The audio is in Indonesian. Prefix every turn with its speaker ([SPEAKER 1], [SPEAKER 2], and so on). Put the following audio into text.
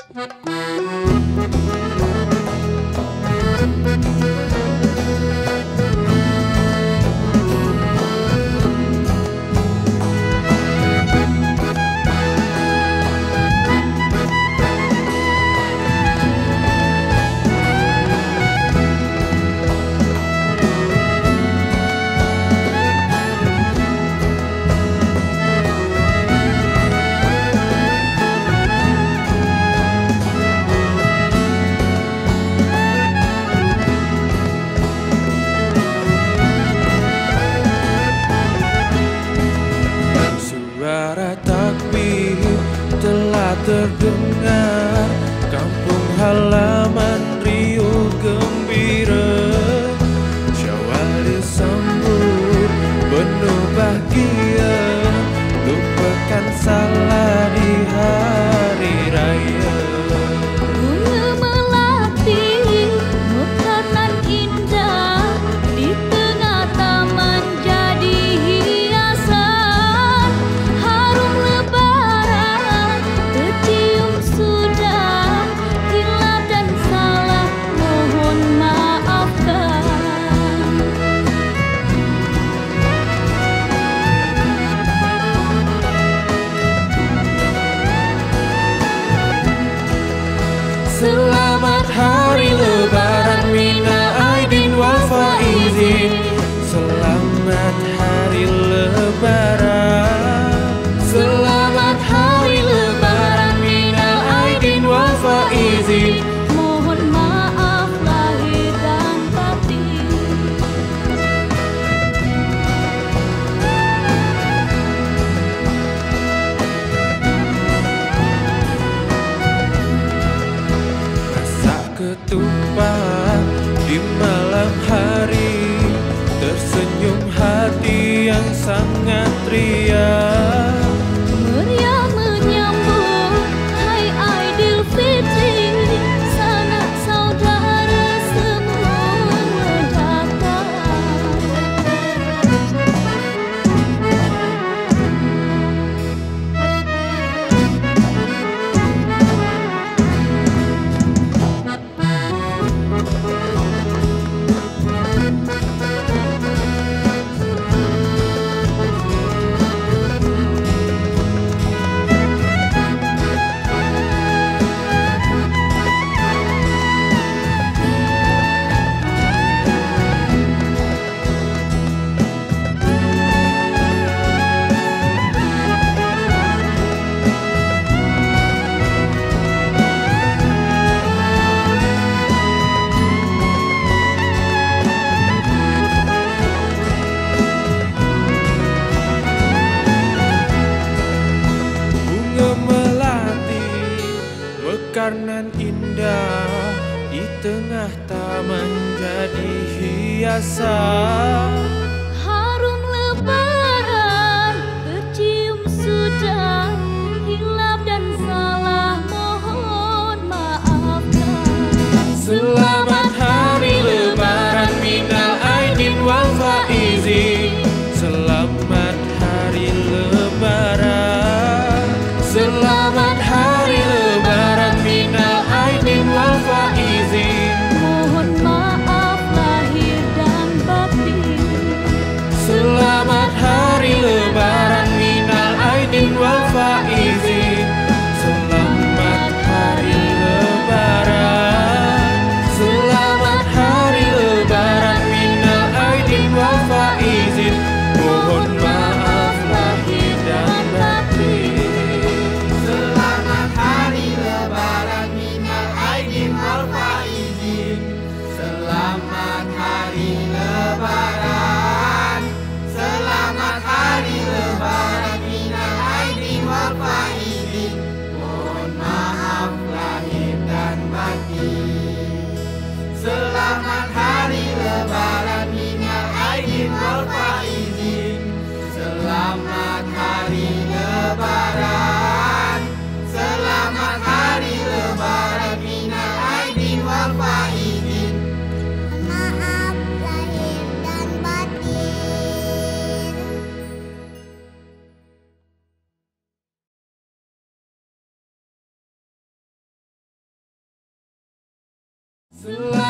[SPEAKER 1] Suara takbir telah terdengar, kampung halaman riuh gembira. Syawal disambut penuh bahagia, lupakan salah di hari raya.
[SPEAKER 2] Bunga melati mekaran indah di tengah taman jadi hiasan. Harum lebaran tercium sudah, hilaf dan salah mohon maafkan.
[SPEAKER 1] Selamat hari lebaran minal aidin wal faizin. Selamat hari lebaran. Selamat hari lebaran minal aidin wal faizin.
[SPEAKER 2] Mohon maaf lahir dan batin.
[SPEAKER 1] Masak ketupat di malam hari, tersenyum hati yang sangat riang.
[SPEAKER 2] Meriah menyambut Hai Aidilfitri, sanak saudara semua datang.
[SPEAKER 1] Bunga melati mekaran indah di tengah taman jadi hiasan.
[SPEAKER 2] Harum lebaran tercium sudah, hilaf dan salah mohon maafkan.
[SPEAKER 1] Selamat hari lebaran minal aidin wal faizin. Selamat hari lebaran. Selamat hari lebaran minal aidin wal faizin.
[SPEAKER 2] Mohon maaf lahir dan batin.
[SPEAKER 1] Selamat